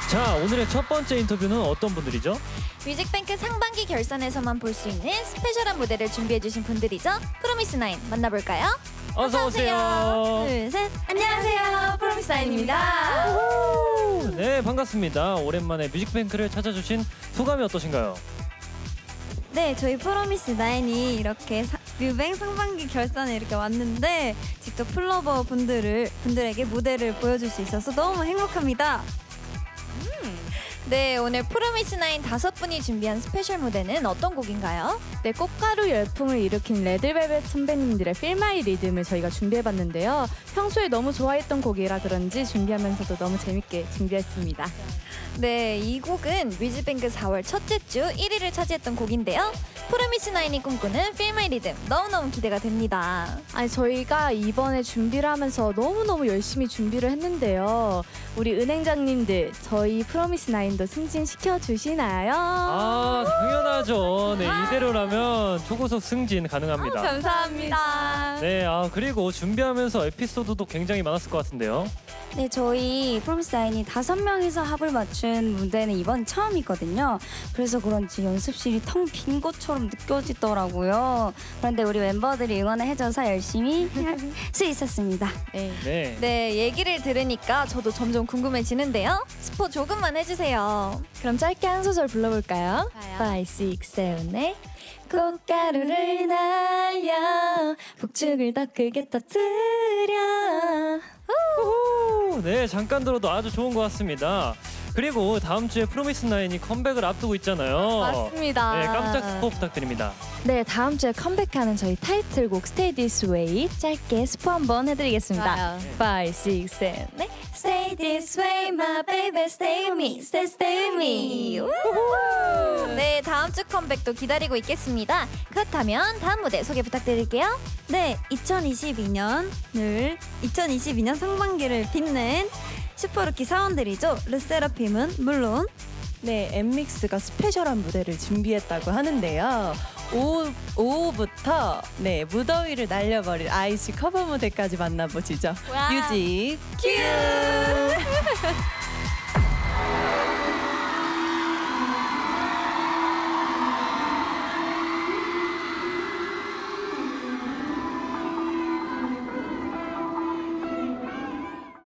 자, 오늘의 첫 번째 인터뷰는 어떤 분들이죠? 뮤직뱅크 상반기 결선에서만 볼 수 있는 스페셜한 무대를 준비해주신 분들이죠. 프로미스나인 만나볼까요? 어서 오세요. 둘, 셋. 안녕하세요. 프로미스나인입니다. 네, 반갑습니다. 오랜만에 뮤직뱅크를 찾아주신 소감이 어떠신가요? 네, 저희 프로미스나인이 이렇게 뮤뱅 상반기 결선에 이렇게 왔는데 직접 플로버 분들에게 무대를 보여줄 수 있어서 너무 행복합니다. 네, 오늘 프로미스나인 5분이 준비한 스페셜 무대는 어떤 곡인가요? 네, 꽃가루 열풍을 일으킨 레드벨벳 선배님들의 Feel My Rhythm을 저희가 준비해봤는데요. 평소에 너무 좋아했던 곡이라 그런지 준비하면서도 너무 재밌게 준비했습니다. 네, 이 곡은 뮤직뱅크 4월 첫째 주 1위를 차지했던 곡인데요. 프로미스나인이 꿈꾸는 Feel My Rhythm 너무너무 기대가 됩니다. 아니, 저희가 이번에 준비를 하면서 너무너무 열심히 준비를 했는데요. 우리 은행장님들, 저희 프로미스나인도 승진시켜 주시나요? 아, 당연하죠. 네, 이대로라면 초고속 승진 가능합니다. 감사합니다. 네, 그리고 준비하면서 에피소드도 굉장히 많았을 것 같은데요. 네, 저희 프로미스나인이 5명이서 합을 맞춘 무대는 이번 처음이거든요. 그래서 그런지 연습실이 텅 빈 것처럼 느껴지더라고요. 그런데 우리 멤버들이 응원을 해줘서 열심히 할 수 있었습니다. 네. 네, 얘기를 들으니까 저도 점점 궁금해지는데요. 스포 조금만 해주세요. 그럼 짧게 한 소절 불러볼까요? 좋아요. 5, 6, 7, 8 꽃가루를 날려 북쪽을 더 크게 터뜨려. 네, 잠깐 들어도 아주 좋은 것 같습니다. 그리고 다음 주에 프로미스나인이 컴백을 앞두고 있잖아요. 맞습니다. 네, 깜짝 스포 부탁드립니다. 네, 다음 주에 컴백하는 저희 타이틀곡 Stay This Way 짧게 스포 한번 해드리겠습니다. 좋아요. 5, 6, 7, 8 Stay this way, my baby, stay with me, stay with me. 네, 다음 주 컴백도 기다리고 있겠습니다. 그렇다면 다음 무대 소개 부탁드릴게요. 네, 2022년 상반기를 빛낸 슈퍼루키 사원들이죠. 르세라핌은 물론 네, 엠믹스가 스페셜한 무대를 준비했다고 하는데요. 오후부터 네, 무더위를 날려버릴 아이씨 커버 무대까지 만나보시죠. 와우. 뮤직 큐!